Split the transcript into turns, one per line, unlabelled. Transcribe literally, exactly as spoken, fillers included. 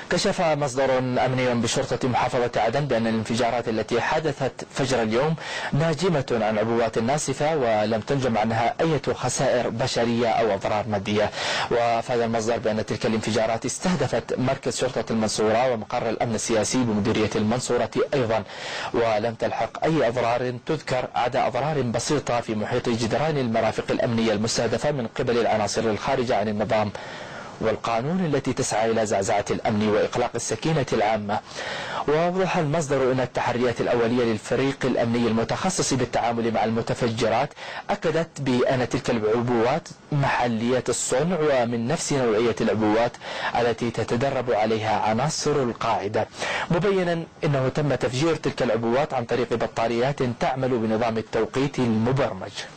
كشف مصدر أمني بشرطة محافظة عدن بأن الانفجارات التي حدثت فجر اليوم ناجمة عن عبوات ناسفة ولم تنجم عنها أي خسائر بشرية أو أضرار مادية. وأفاد المصدر بأن تلك الانفجارات استهدفت مركز شرطة المنصورة ومقر الأمن السياسي بمديرية المنصورة أيضا، ولم تلحق أي أضرار تذكر عدا أضرار بسيطة في محيط جدران المرافق الأمنية المستهدفة من قبل العناصر الخارجة عن النظام والقانون التي تسعى إلى زعزعة الأمن وإقلاق السكينة العامة. وأوضح المصدر أن التحريات الأولية للفريق الأمني المتخصص بالتعامل مع المتفجرات أكدت بأن تلك العبوات محلية الصنع ومن نفس نوعية العبوات التي تتدرب عليها عناصر القاعدة، مبينا أنه تم تفجير تلك العبوات عن طريق بطاريات تعمل بنظام التوقيت المبرمج.